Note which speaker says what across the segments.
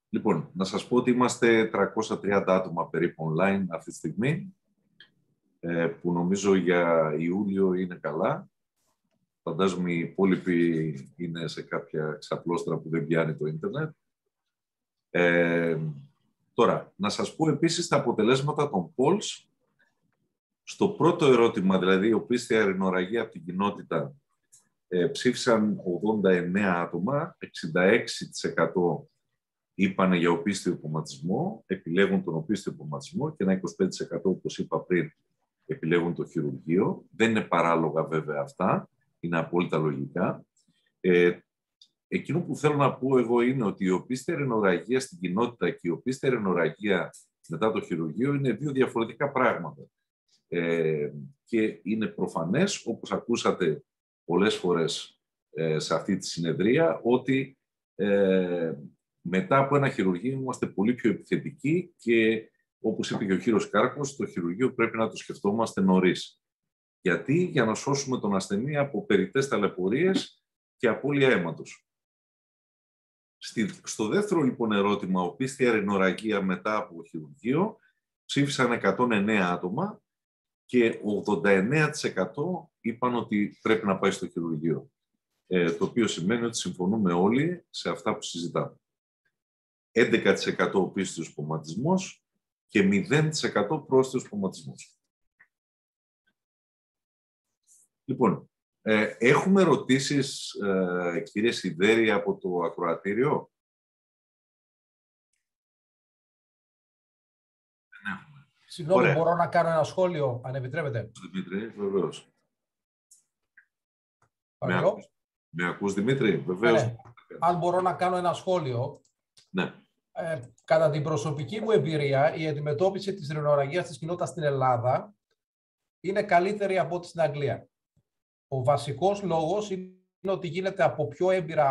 Speaker 1: Λοιπόν, να σας πω ότι είμαστε 330 άτομα περίπου online αυτή τη στιγμή, που νομίζω για Ιούλιο είναι καλά. Φαντάζομαι οι υπόλοιποι είναι σε κάποια ξαπλώστρα που δεν πιάνει το ίντερνετ. Τώρα, να σας πω επίσης τα αποτελέσματα των polls. Στο πρώτο ερώτημα, δηλαδή, οπίστια ρηνορραγία από την κοινότητα, ψήφισαν 89 άτομα, 66% είπανε για οπίστιο υπομματισμό, επιλέγουν τον οπίστιο υπομματισμό και ένα 25%, όπως είπα πριν, επιλέγουν το χειρουργείο. Δεν είναι παράλογα βέβαια αυτά, είναι απόλυτα λογικά. Εκείνο που θέλω να πω εγώ είναι ότι η οπίστια ρηνορραγία στην κοινότητα και η οπίστια ρηνορραγία μετά το χειρουργείο είναι δύο διαφορετικά πράγματα. Και είναι προφανές, όπως ακούσατε πολλές φορές σε αυτή τη συνεδρία, ότι μετά από ένα χειρουργείο είμαστε πολύ πιο επιθετικοί και, όπως είπε και ο κύριος Κάρκος, το χειρουργείο πρέπει να το σκεφτόμαστε νωρίς. Γιατί? Για να σώσουμε τον ασθενή από περιττές ταλαιπωρίες και απώλεια αίματος. Στο δεύτερο λοιπόν ερώτημα, οπίστια ρηνορραγία μετά από χειρουργείο, ψήφισαν 109 άτομα και 89% είπαν ότι πρέπει να πάει στο χειρουργείο. Το οποίο σημαίνει ότι συμφωνούμε όλοι σε αυτά που συζητάμε. 11% οπίστιος υπομματισμός και 0% πρόσθετος υπομματισμός. Λοιπόν, έχουμε ερωτήσεις, κύριε Σιδέρη, από το ακροατήριο? Δεν έχουμε.
Speaker 2: Συγγνώμη, μπορώ να κάνω ένα σχόλιο, αν επιτρέπετε?
Speaker 1: Δημήτρη, βεβαίως.
Speaker 2: Παρακαλώ.
Speaker 1: Με ακούς, Δημήτρη? Βεβαίως.
Speaker 2: Ναι. Αν μπορώ να κάνω ένα σχόλιο.
Speaker 1: Ναι.
Speaker 2: Κατά την προσωπική μου εμπειρία, η αντιμετώπιση της ρηνορραγίας της κοινότητας στην Ελλάδα είναι καλύτερη από ό,τι στην Αγγλία. Ο βασικός λόγος είναι ότι γίνεται από πιο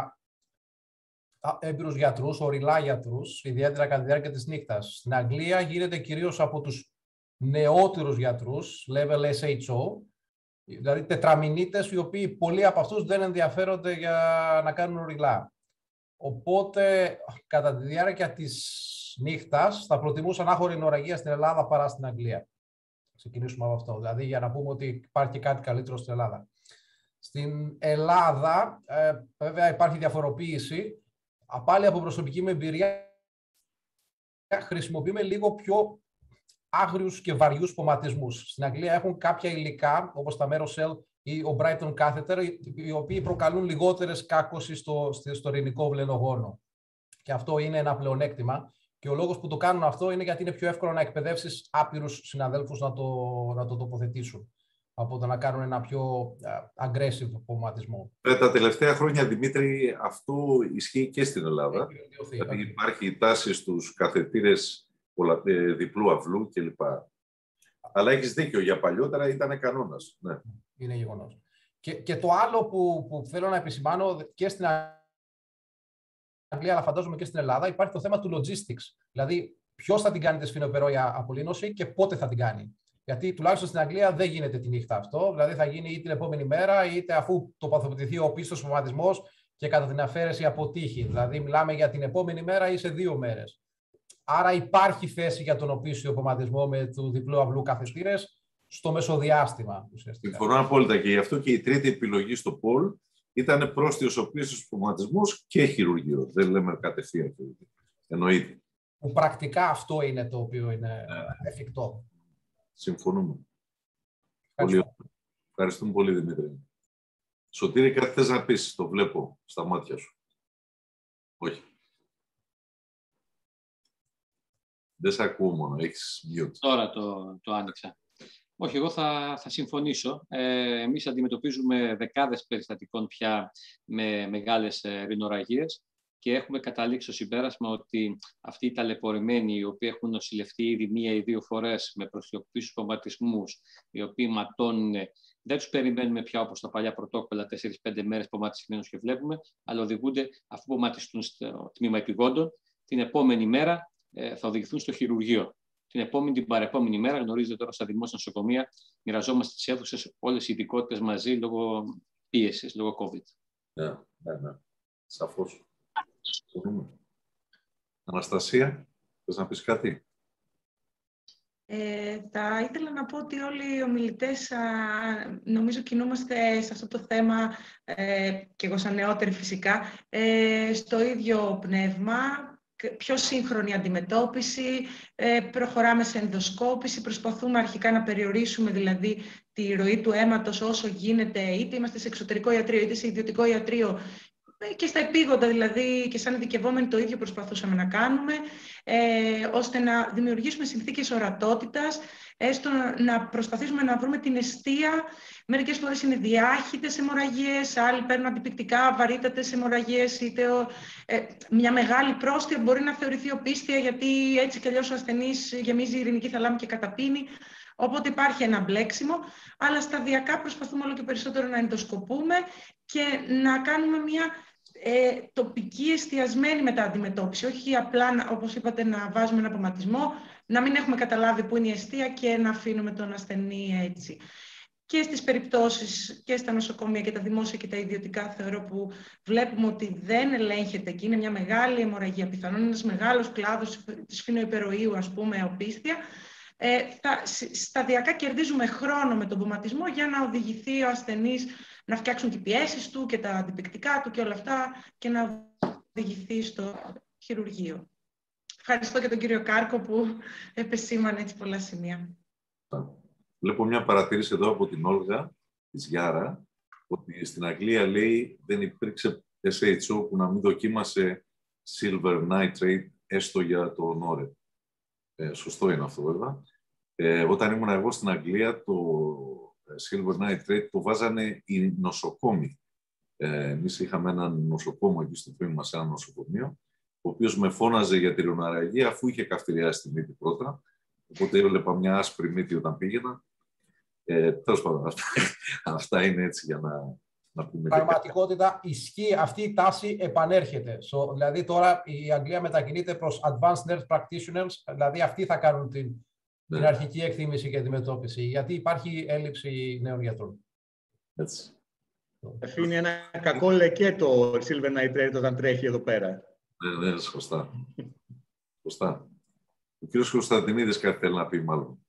Speaker 2: έμπειρους γιατρούς, ορειλά γιατρούς, ιδιαίτερα κατά τη διάρκεια της νύχτας. Στην Αγγλία γίνεται κυρίως από τους νεότερους γιατρούς, level SHO, δηλαδή τετραμηνίτες, οι οποίοι πολλοί από αυτούς δεν ενδιαφέρονται για να κάνουν ορειλά. Οπότε, κατά τη διάρκεια της νύχτας, θα προτιμούσα να έχω ρηνορραγία στην Ελλάδα παρά στην Αγγλία. Ξεκινήσουμε από αυτό, δηλαδή για να πούμε ότι υπάρχει κάτι καλύτερο στην Ελλάδα. Στην Ελλάδα, βέβαια, υπάρχει διαφοροποίηση. Πάλι από προσωπική μου εμπειρία, χρησιμοποιούμε λίγο πιο άγριους και βαριούς πομματισμούς. Στην Αγγλία έχουν κάποια υλικά, όπως τα Merocell ή ο Brighton Catheter, οι οποίοι προκαλούν λιγότερες κάκωση στο ρηνικό βλενογόνο. Και αυτό είναι ένα πλεονέκτημα. Και ο λόγος που το κάνουν αυτό είναι γιατί είναι πιο εύκολο να εκπαιδεύσεις άπειρους συναδέλφους να το τοποθετήσουν, από το να κάνουν ένα πιο aggressive πομματισμό.
Speaker 1: Τα τελευταία χρόνια, Δημήτρη, αυτό ισχύει και στην Ελλάδα. Δηλαδή υπάρχει η τάση στους καθετήρες διπλού αυλού κλπ. Αλλά έχεις δίκιο, για παλιότερα ήταν κανόνας. Ναι.
Speaker 2: Είναι γεγονός. Και το άλλο που θέλω να επισημάνω και στην Αγγλία, αλλά φαντάζομαι και στην Ελλάδα, υπάρχει το θέμα του logistics. Δηλαδή, ποιος θα την κάνει τη σφινοπερόια απολύνωση και πότε θα την κάνει. Γιατί τουλάχιστον στην Αγγλία δεν γίνεται τη νύχτα αυτό. Δηλαδή, θα γίνει ή την επόμενη μέρα, είτε αφού τοποθετηθεί ο οπίστος πομματισμός και κατά την αφαίρεση αποτύχει. Δηλαδή, μιλάμε για την επόμενη μέρα ή σε 2 μέρες. Άρα, υπάρχει θέση για τον οπίστιο πομματισμό με του διπλού αυλού καθετήρες στο μεσοδιάστημα.
Speaker 1: Συμφωνώ απόλυτα, και γι' αυτό και η τρίτη επιλογή στο poll ήταν πρόστιος οπίστιος πομματισμός και χειρουργείο. Δεν λέμε κατευθείαν χειρουργείο. Εννοείται.
Speaker 2: Που πρακτικά αυτό είναι το οποίο είναι εφικτό.
Speaker 1: Συμφωνούμε. Πολύ. Ευχαριστούμε πολύ, Δημήτρη. Σωτήρη, κάτι θες να πεις? Το βλέπω στα μάτια σου. Όχι. Δεν σε ακούω μόνο. Έχεις mute.
Speaker 3: Τώρα το άνοιξα. Όχι, εγώ θα συμφωνήσω. Εμείς αντιμετωπίζουμε δεκάδες περιστατικών πια με μεγάλες ρηνορραγίες και έχουμε καταλήξει στο συμπέρασμα ότι αυτοί οι ταλαιπωρημένοι, οι οποίοι έχουν νοσηλευτεί ήδη 1 ή 2 φορές με προστιοποιημένους πομματισμούς, οι οποίοι ματώνουν, δεν τους περιμένουμε πια όπως τα παλιά πρωτόκολλα 4-5 μέρες πομματισμένους και βλέπουμε, αλλά οδηγούνται, αφού πομματιστούν στο τμήμα επιγόντων, την επόμενη μέρα θα οδηγηθούν στο χειρουργείο. Την παρεπόμενη μέρα, γνωρίζετε τώρα στα δημόσια νοσοκομεία, μοιραζόμαστε τις αίθουσες όλες οι ειδικότητες μαζί λόγω πίεσης, λόγω COVID.
Speaker 1: Ναι. Σαφώς. Αναστασία, θες να πεις κάτι?
Speaker 4: Θα ήθελα να πω ότι όλοι οι ομιλητές νομίζω κινούμαστε σε αυτό το θέμα, και εγώ σαν νεότερη φυσικά, στο ίδιο πνεύμα, πιο σύγχρονη αντιμετώπιση, προχωράμε σε ενδοσκόπηση, προσπαθούμε αρχικά να περιορίσουμε δηλαδή τη ροή του αίματος όσο γίνεται, είτε είμαστε σε εξωτερικό ιατρείο είτε σε ιδιωτικό ιατρείο, και στα επίγοντα δηλαδή και σαν ειδικευόμενοι το ίδιο προσπαθούσαμε να κάνουμε, ώστε να δημιουργήσουμε συνθήκες ορατότητας, έστω να προσπαθήσουμε να βρούμε την εστία. Μερικές φορές είναι διάχυτες αιμορραγίες, άλλοι παίρνουν αντιπικτικά, βαρύτατες αιμορραγίες, είτε μια μεγάλη πρόστια μπορεί να θεωρηθεί οπίστια, γιατί έτσι κι αλλιώς ο ασθενής γεμίζει η ειρηνική θαλάμη και καταπίνει. Οπότε υπάρχει ένα μπλέξιμο, αλλά σταδιακά προσπαθούμε όλο και περισσότερο να ενδοσκοπούμε και να κάνουμε μια τοπική εστιασμένη μετααντιμετώπιση. Όχι απλά, όπως είπατε, να βάζουμε ένα αποματισμό, να μην έχουμε καταλάβει πού είναι η αιστεία και να αφήνουμε τον ασθενή έτσι. Και στις περιπτώσεις και στα νοσοκομεία και τα δημόσια και τα ιδιωτικά, θεωρώ, που βλέπουμε ότι δεν ελέγχεται και είναι μια μεγάλη αιμορραγία, πιθανόν ένας μεγάλος κλάδος της φυνοϊπεροείου, ας πούμε, οπίστια, σταδιακά κερδίζουμε χρόνο με τον ποματισμό για να οδηγηθεί ο ασθενής να φτιάξουν τις πιέσεις του και τα αντιπικτικά του και όλα αυτά και να οδηγηθεί στο χειρουργείο. Ευχαριστώ και τον κύριο Κάρκο που επεσήμανε έτσι πολλά σημεία.
Speaker 1: Βλέπω μια παρατήρηση εδώ από την Όλγα της Γιάρα, ότι στην Αγγλία, λέει, δεν υπήρξε SHO που να μην δοκίμασε silver nitrate έστω για το νόρε. Σωστό είναι αυτό, βέβαια. Όταν ήμουν εγώ στην Αγγλία, το silver nitrate το βάζανε οι νοσοκόμοι. Εμείς είχαμε έναν νοσοκόμο εκεί στο τμήμα μας, ένα νοσοκομείο, ο οποίος με φώναζε για τη ρινορραγία αφού είχε καυτηριάσει τη μύτη πρώτα. Οπότε έβλεπα μια άσπρη μύτη όταν πήγαινα. Τέλος πάντων, αυτά είναι έτσι για να πούμε.
Speaker 2: Πραγματικότητα ισχύει, αυτή η τάση επανέρχεται. Δηλαδή τώρα η Αγγλία μετακινείται προς advanced nurse practitioners, δηλαδή αυτοί θα κάνουν την αρχική εκτίμηση και αντιμετώπιση, γιατί υπάρχει έλλειψη νέων γιατρών.
Speaker 1: Έτσι.
Speaker 5: Αφήνει ένα κακό λεκέτο silver nitrate όταν τρέχει εδώ πέρα.
Speaker 1: Ναι, σωστά. Σωστά. Ο κύριος Κωνσταντινίδης κάτι θέλει να πει, μάλλον.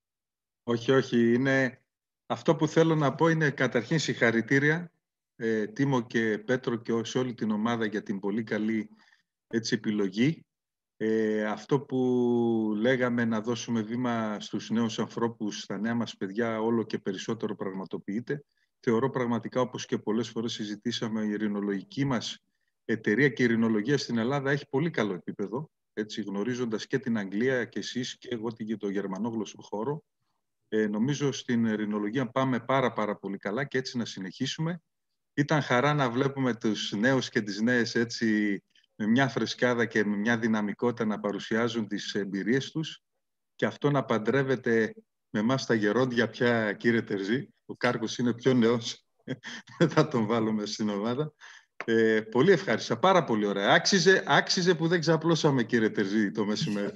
Speaker 6: Όχι. Είναι... Αυτό που θέλω να πω είναι καταρχήν συγχαρητήρια, Τίμο και Πέτρο, και σε όλη την ομάδα για την πολύ καλή επιλογή. Αυτό που λέγαμε, να δώσουμε βήμα στους νέους ανθρώπους, στα νέα μας παιδιά, όλο και περισσότερο πραγματοποιείται. Θεωρώ πραγματικά, όπως και πολλές φορές συζητήσαμε, η ειρηνολογική μας εταιρεία και η ειρηνολογία στην Ελλάδα έχει πολύ καλό επίπεδο, έτσι, γνωρίζοντας και την Αγγλία και εσείς και εγώ το γερμανόγλωσσο χώρο. Νομίζω στην ειρηνολογία πάμε πάρα πολύ καλά και έτσι να συνεχίσουμε. Ήταν χαρά να βλέπουμε τους νέους και τις νέες έτσι με μια φρεσκάδα και με μια δυναμικότητα να παρουσιάζουν τις εμπειρίες τους και αυτό να παντρεύεται με εμάς τα γερόντια πια, κύριε Τερζή. Ο Κάρκος είναι πιο νέος, δεν θα τον βάλουμε στην ομάδα. Πολύ ευχάριστα, πάρα πολύ ωραία. Άξιζε που δεν ξαπλώσαμε, κύριε Τερζή, το μεσημέρι.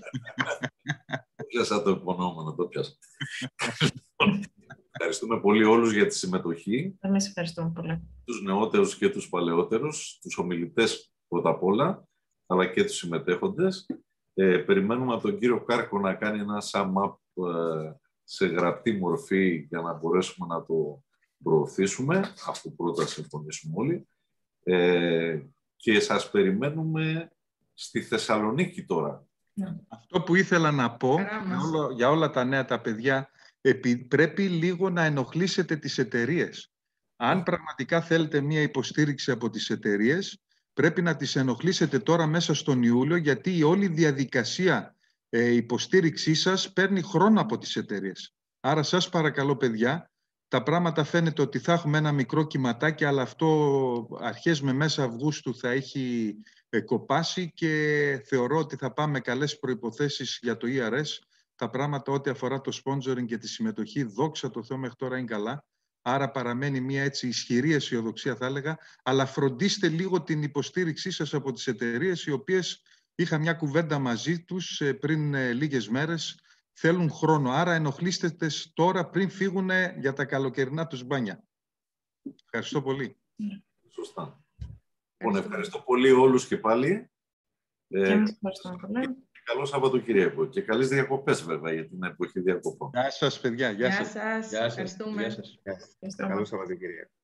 Speaker 1: Το πιάσα το επωνόμενο, το πιάσα. Ευχαριστούμε πολύ όλους για τη συμμετοχή.
Speaker 4: Εμείς ευχαριστούμε πολύ.
Speaker 1: Τους νεότερους και τους παλαιότερους, τους ομιλητές πρώτα απ' όλα, αλλά και τους συμμετέχοντες. Περιμένουμε από τον κύριο Κάρκο να κάνει ένα sum-up σε γραπτή μορφή για να μπορέσουμε να το προωθήσουμε, αφού πρώτα συμφωνήσουμε όλοι. Και σας περιμένουμε στη Θεσσαλονίκη τώρα.
Speaker 6: Αυτό που ήθελα να πω για όλα τα νέα τα παιδιά, πρέπει λίγο να ενοχλήσετε τις εταιρείες. Αν πραγματικά θέλετε μία υποστήριξη από τις εταιρείες, πρέπει να τις ενοχλήσετε τώρα μέσα στον Ιούλιο, γιατί η όλη διαδικασία υποστήριξής σας παίρνει χρόνο από τις εταιρείες. Άρα σας παρακαλώ, παιδιά, τα πράγματα φαίνεται ότι θα έχουμε ένα μικρό κυματάκι, αλλά αυτό αρχές με μέσα Αυγούστου θα έχει κοπάσει και θεωρώ ότι θα πάμε καλές προϋποθέσεις για το ERS. Τα πράγματα ό,τι αφορά το sponsoring και τη συμμετοχή, δόξα τω Θεώ, μέχρι τώρα είναι καλά. Άρα παραμένει μια έτσι ισχυρή αισιοδοξία, θα έλεγα, αλλά φροντίστε λίγο την υποστήριξή σας από τις εταιρείες, οι οποίες είχα μια κουβέντα μαζί τους πριν λίγες μέρες, θέλουν χρόνο. Άρα ενοχλήστε τες τώρα πριν φύγουν για τα καλοκαιρινά τους μπάνια. Ευχαριστώ πολύ.
Speaker 1: Σωστά. Λοιπόν, ευχαριστώ πολύ όλους και πάλι.
Speaker 7: Και εμείς ευχαριστούμε πολύ.
Speaker 1: Καλό Σαββατοκύριακο και καλές διακοπές βέβαια για την εποχή διακοπών.
Speaker 6: Γεια σας, παιδιά.
Speaker 4: Γεια σας. Ευχαριστούμε.
Speaker 7: Ευχαριστούμε.
Speaker 5: Καλό Σαββατοκύριακο.